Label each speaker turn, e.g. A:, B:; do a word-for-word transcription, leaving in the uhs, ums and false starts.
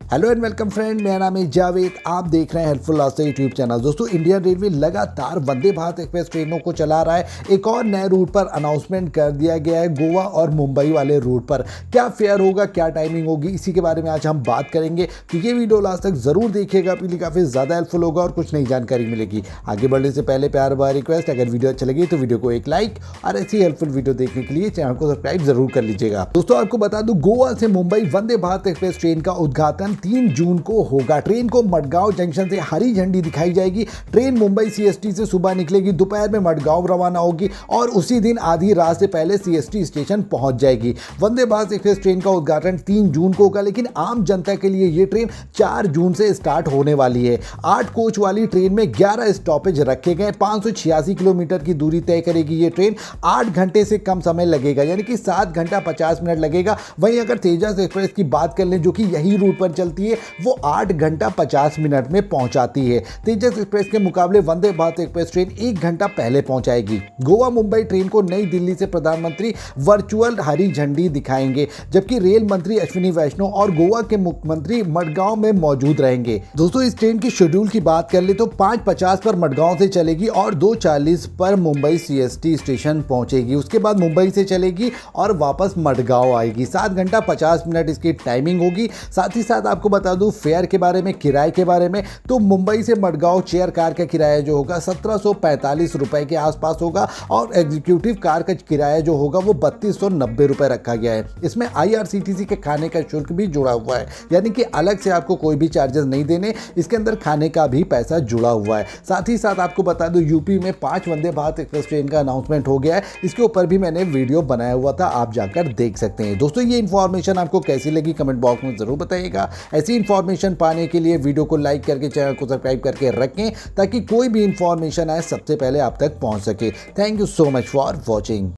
A: Hello and welcome friend, मेरा नाम है जावेद। आप देख रहे हैं हेल्पफुल रास्ते यूट्यूब चैनल। दोस्तों, इंडियन रेलवे लगातार वंदे भारत एक्सप्रेस ट्रेनों को चला रहा है। एक और नए रूट पर अनाउंसमेंट कर दिया गया है, गोवा और मुंबई वाले रूट पर। क्या फेयर होगा, क्या टाइमिंग होगी, इसी के बारे में आज हम बात करेंगे। तो ये वीडियो लास्ट तक जरूर देखिएगा, आपके लिए काफी ज्यादा हेल्पफुल होगा और कुछ नई जानकारी मिलेगी। आगे बढ़ने से पहले प्यार भरा रिक्वेस्ट, अगर वीडियो अच्छा लगे तो वीडियो को एक लाइक और ऐसी हेल्पफुल वीडियो देखने के लिए चैनल को सब्सक्राइब जरूर कर लीजिएगा। दोस्तों, आपको बता दूं, गोवा से मुंबई वंदे भारत एक्सप्रेस ट्रेन का उद्घाटन तीन जून को होगा। ट्रेन को मडगांव जंक्शन से हरी झंडी दिखाई जाएगी। ट्रेन मुंबई सीएसटी से सुबह निकलेगी, दोपहर में मडगांव रवाना होगी और उसी दिन आधी रात से पहले सीएसटी स्टेशन पहुंच जाएगी। वंदे भारत एक्सप्रेस ट्रेन का उद्घाटन तीन जून को होगा, लेकिन आम जनता के लिए यह ट्रेन चार जून से स्टार्ट होने वाली है। आठ कोच वाली ट्रेन में ग्यारह स्टॉपेज रखे गए। पांच सौ छियासी किलोमीटर की दूरी तय करेगी ये ट्रेन। आठ घंटे से कम समय लगेगा, यानी कि सात घंटा पचास मिनट लगेगा। वहीं अगर तेजस एक्सप्रेस की बात कर लें, जो कि यही रूट पर चलती है, वो आठ घंटा पचास मिनट में पहुंचाती है। तेजस एक्सप्रेस के मुकाबले वंदे भारत एक्सप्रेस ट्रेन एक घंटा पहले पहुंचाएगी। गोवा मुंबई ट्रेन को नई दिल्ली से प्रधानमंत्री वर्चुअल हरी झंडी दिखाएंगे, जबकि रेल मंत्री अश्विनी वैष्णव और गोवा के मुख्यमंत्री मडगांव में मौजूद रहेंगे। दोस्तों, इस ट्रेन की शेड्यूल की बात कर ले तो पांच पचास पर मडगांव से चलेगी और दो चालीस पर मुंबई सीएसटी स्टेशन पहुंचेगी। उसके बाद मुंबई से चलेगी और वापस मडगांव आएगी। सात घंटा पचास मिनट इसकी टाइमिंग होगी। साथ ही साथ आपको बता दूं फेयर के बारे में, किराए के बारे में, तो मुंबई से मडगांव चेयर कार का किराया जो होगा सत्रह सौ पैंतालीस रुपए के आसपास होगा और एग्जीक्यूटिव कार का किराया जो होगा वो बत्तीस सौ नब्बे रुपए रखा गया है। इसमें आईआरसीटीसी के खाने का शुल्क भी जुड़ा हुआ है, यानी कि अलग से आपको कोई भी चार्जेस नहीं देने, इसके अंदर खाने का भी पैसा जुड़ा हुआ है। साथ ही साथ आपको बता दूं, यूपी में पांच वंदे भारत एक्सप्रेस ट्रेन का अनाउंसमेंट हो गया है। इसके ऊपर भी मैंने वीडियो बनाया हुआ था, आप जाकर देख सकते हैं। दोस्तों, ये इंफॉर्मेशन आपको कैसी लगी कमेंट बॉक्स में जरूर बताइएगा। ऐसी इंफॉर्मेशन पाने के लिए वीडियो को लाइक करके चैनल को सब्सक्राइब करके रखें, ताकि कोई भी इंफॉर्मेशन आए सबसे पहले आप तक पहुंच सके। Thank you so much for watching.